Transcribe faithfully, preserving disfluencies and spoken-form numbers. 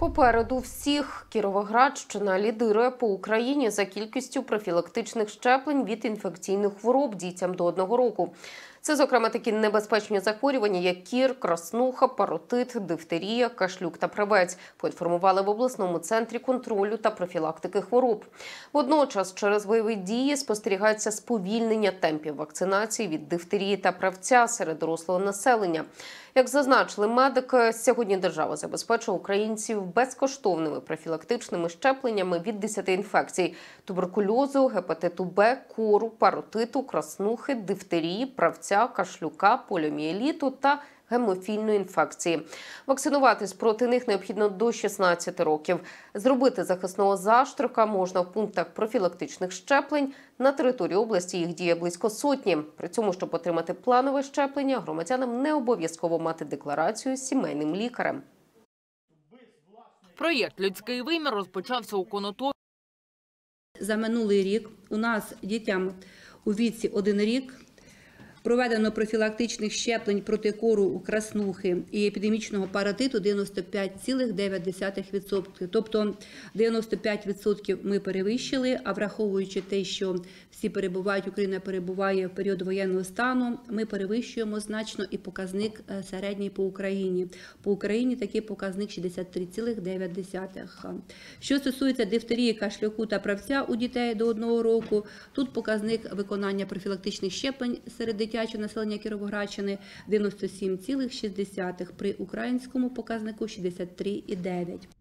Попереду всіх Кіровоградщина лідирує по Україні за кількістю профілактичних щеплень від інфекційних хвороб дітям до одного року. Це, зокрема, такі небезпечні захворювання, як кір, краснуха, паротит, дифтерія, кашлюк та правець, поінформували в обласному центрі контролю та профілактики хвороб. Водночас, через бойові дії спостерігається сповільнення темпів вакцинації від дифтерії та правця серед дорослого населення. Як зазначили медики, сьогодні держава забезпечує українців безкоштовними профілактичними щепленнями від десяти інфекцій – туберкульозу, гепатиту Б, кору, паротиту, краснухи, дифтерії, правця, кашлюка, поліомієліту та гемофільної інфекції. Вакцинуватись проти них необхідно до шістнадцяти років. Зробити захисного заштрика можна в пунктах профілактичних щеплень. На території області їх діє близько сотні. При цьому, щоб отримати планове щеплення, громадянам не обов'язково мати декларацію з сімейним лікарем. Проєкт «Людський вимір» розпочався у Конотопі. За минулий рік у нас дітям у віці один рік проведено профілактичних щеплень проти кору, краснухи і епідемічного паротиту дев'яносто п'ять цілих дев'ять десятих відсотка. Тобто дев'яносто п'ять відсотків ми перевищили, а враховуючи те, що всі перебувають, Україна перебуває в період воєнного стану, ми перевищуємо значно і показник середній по Україні. По Україні такий показник шістдесят три цілих дев'ять десятих. Що стосується дифтерії, кашлюку та правця у дітей до одного року, тут показник виконання профілактичних щеплень серед дитячого населення Кіровоградщини дев'яносто сім цілих шість десятих, при українському показнику шістдесят три цілих дев'ять.